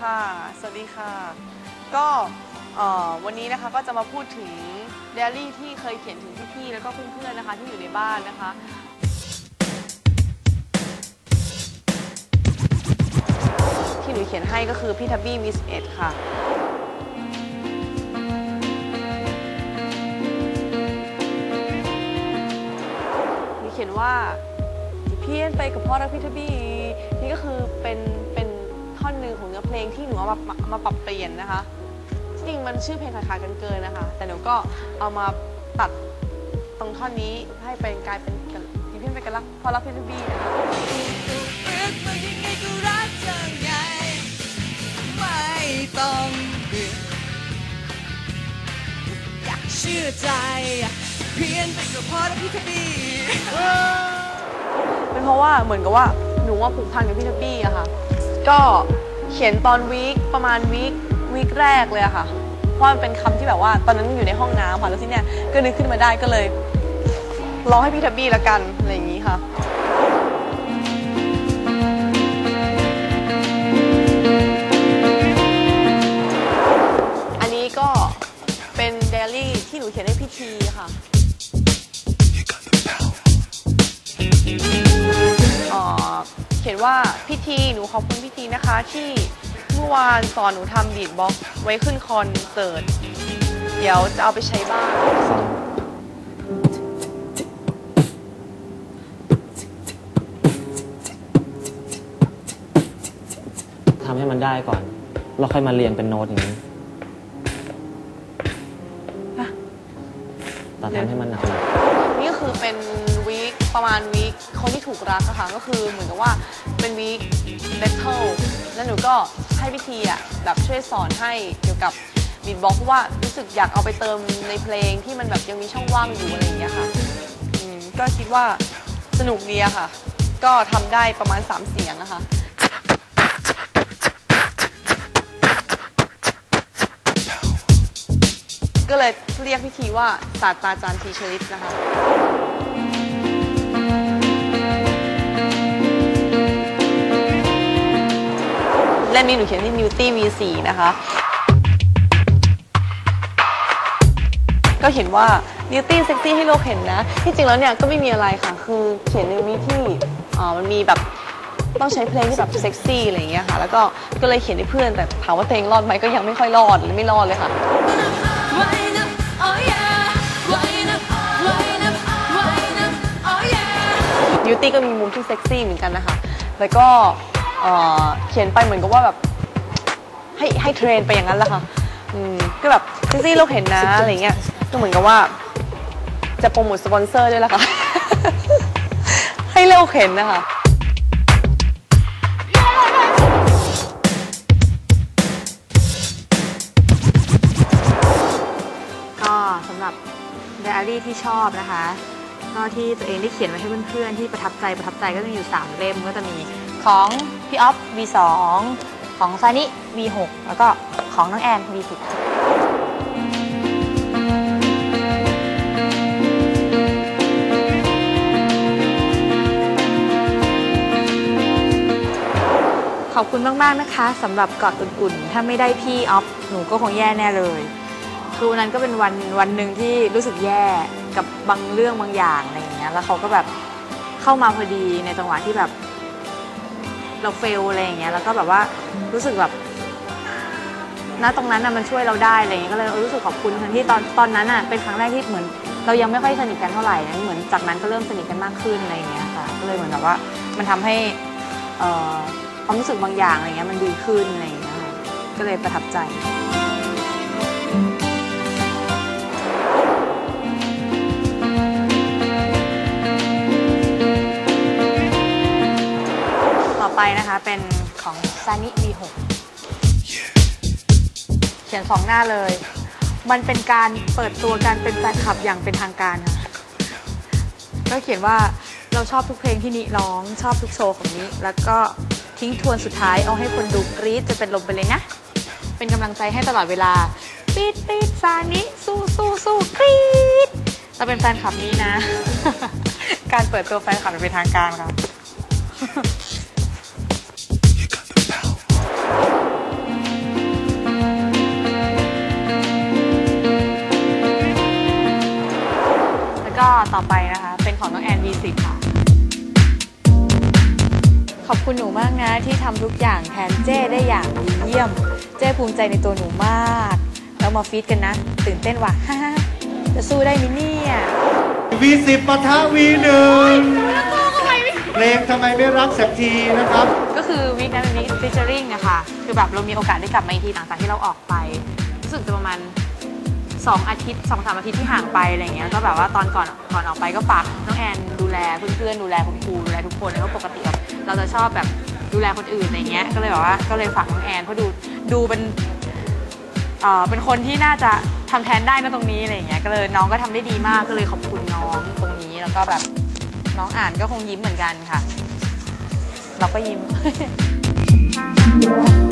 ค่ะสวัสดีค่ะก็วันนี้นะคะก็จะมาพูดถึงไดอารี่ที่เคยเขียนถึงพี่ๆแล้วก็เพื่อนๆนะคะที่อยู่ในบ้านนะคะที่หนูเขียนให้ก็คือพี่ทับบี้มี11ค่ะหนูเขียนว่าเพี้ยนไปกับพ่อรักพี่ทับบี้นี่ก็คือเป็นท่อนหนึ่งของเนื้อเพลงที่หนูเอามาปรับเปลี่ยนนะคะจริงมันชื่อเพลงคล้ายๆกันเกินนะคะแต่หนูก็เอามาตัดตรงท่อนนี้ให้เป็นกลายเป็นเพี้ยนไปกับรักพ่อรักพี่ทับบี้นะคะต้องเบื่ออยากเชื่อใจเพี้ยนไปกับพ่อและพี่ทับบี้เป็นเพราะว่าเหมือนกับว่าหนูว่าผูกพันกับพี่ทับบี้อะค่ะก็เขียนตอนประมาณวีคแรกเลยอะค่ะเพราะมันเป็นคำที่แบบว่าตอนนั้นอยู่ในห้องน้ำค่ะแล้วทีเนี้ยก็นึกขึ้นมาได้ก็เลยร้องให้พี่ทับบี้ละกันอะไรอย่างนี้ค่ะก็เป็นไดอารี่ที่หนูเขียนให้พี่ทีค่ะเขียนว่าพี่ทีหนูขอบคุณพี่ทีนะคะที่เมื่อวานสอนหนูทำบีทบ็อกซ์ไว้ขึ้นคอนเสิร์ตเดี๋ยวจะเอาไปใช้บ้างทำให้มันได้ก่อนแล้วค่อยมาเรียงเป็นโน้ตอย่างนี้แต่ทำให้มันหนักนี่ก็คือเป็นประมาณวีคคนที่ถูกรักอะค่ะก็คือเหมือนกับว่าเป็นวีคแบทเทิลแล้วหนูก็ให้พิธีอะแบบช่วยสอนให้เกี่ยวกับบีทบ็อกซ์เพราะว่ารู้สึกอยากเอาไปเติมในเพลงที่มันแบบยังมีช่องว่างอยู่อะไรอย่างเงี้ยค่ะก็คิดว่าสนุกดีอะค่ะก็ทำได้ประมาณ3เสียงนะคะก็เลยเรียกพิธีว่าศาสตราจารย์ทีชลิตนะคะเล่มนี้หนูเขียนที่ Beauty V4 นะคะก็เขียนว่า Beauty Sexy ให้โลกเห็นนะที่จริงแล้วเนี่ยก็ไม่มีอะไรค่ะคือเขียนในวิธีมันมีแบบต้องใช้เพลงที่แบบเซ็กซี่อะไรอย่างเงี้ยค่ะแล้วก็เลยเขียนให้เพื่อนแต่ถามว่าเพลงรอดไหมก็ยังไม่ค่อยรอดหรือไม่รอดเลยค่ะบิวตี้ก็มีมุมที่เซ็กซี่เหมือนกันนะคะแล้วก็เขียนไปเหมือนกับว่าแบบให้เทรนไปอย่างนั้นแหละค่ะก็แบบเซ็กซี่โลกเห็นนะอะไรเงี้ยก็เหมือนกับว่าจะโปรโมทสปอนเซอร์ด้วยล่ะค่ะ ให้โลกเห็นนะคะก็สำหรับไดอารี่ที่ชอบนะคะก็ที่ตัวเองได้เขียนไว้ให้เพื่อนๆที่ประทับใจก็จะมีอยู่3เล่มก็จะมีของพี่ออฟ V2 ของซานิ V6 แล้วก็ของน้องแอน V10 ขอบคุณมากๆนะคะสำหรับกอดอุ่นๆถ้าไม่ได้พี่ออฟหนูก็คงแย่แน่เลยคือวันนั้นก็เป็นวันหนึ่งที่รู้สึกแย่กับบางเรื่องบางอย่างอะไรอย่างเงี้ยแล้วเขาก็แบบเข้ามาพอดีในจังหวะที่แบบเราเฟลอะไรอย่างเงี้ยแล้วก็แบบว่ารู้สึกแบบณตรงนั้นน่ะมันช่วยเราได้อะไรอย่างเงี้ยก็เลยรู้สึกขอบคุณทั้งที่ตอนนั้นน่ะเป็นครั้งแรกที่เหมือนเรายังไม่ค่อยสนิทกันเท่าไหร่นะเหมือนจากนั้นก็เริ่มสนิทกันมากขึ้นอะไรอย่างเงี้ยค่ะก็เลยเหมือนแบบว่ามันทำให้ความรู้สึกบางอย่างอะไรเงี้ยมันดีขึ้นอะไรอย่างเงี้ยก็เลยประทับใจต่อไปนะคะเป็นของซานิ V6 เขียน2 หน้าเลยมันเป็นการเปิดตัวการเป็นแฟนคลับอย่างเป็นทางการค่ะก็เขียนว่าเราชอบทุกเพลงที่นิร้องชอบทุกโชว์ของนิแล้วก็ทิ้งทวนสุดท้ายเอาให้คนดูกรี๊ดจะเป็นลมไปเลยนะเป็นกำลังใจให้ตลอดเวลาปี๊ดปี๊ดซานิสู้สู้สู้กรี๊ดเราเป็นแฟนคลับนี้นะ การเปิดตัวแฟนคลับเป็นทางการค่ะอบคุณหนูมากนะที่ทำทุกอย่างแทนเจ้ได้อย่างดีเยี่ยม เจ้ภูมิใจในตัวหนูมากแล้วมาฟีดกันนะ ตื่นเต้นว่ะ จะสู้ได้มิเนี่ย V10 ปะทะ V1 เพลงทำไมไม่รักสักทีนะครับก็คือวีคนั้นเป็นวีคฟิชเชอริงอะค่ะคือแบบเรามีโอกาสได้กลับมาอีกทีหลังจากที่เราออกไปรู้สึกจะประมาณ2 อาทิตย์ 2-3 อาทิตย์ที่ห่างไปอะไรเงี้ยก็แบบว่าตอนก่อนออกไปก็ฝากน้องแอนดูแลเพื่อนๆดูแลคุณครูดูแลทุกคนแล้วก็ปกติแบบเราจะชอบแบบดูแลคนอื่นอะไรเงี้ยก็เลยแบบว่าก็เลยฝากน้องแอนเพราะดูเป็นคนที่น่าจะทำแทนได้นะตรงนี้อะไรเงี้ยก็เลยน้องก็ทำได้ดีมากก็เลยขอบคุณน้องตรงนี้แล้วก็แบบน้องอ่านก็คงยิ้มเหมือนกันค่ะเราก็ยิ้ม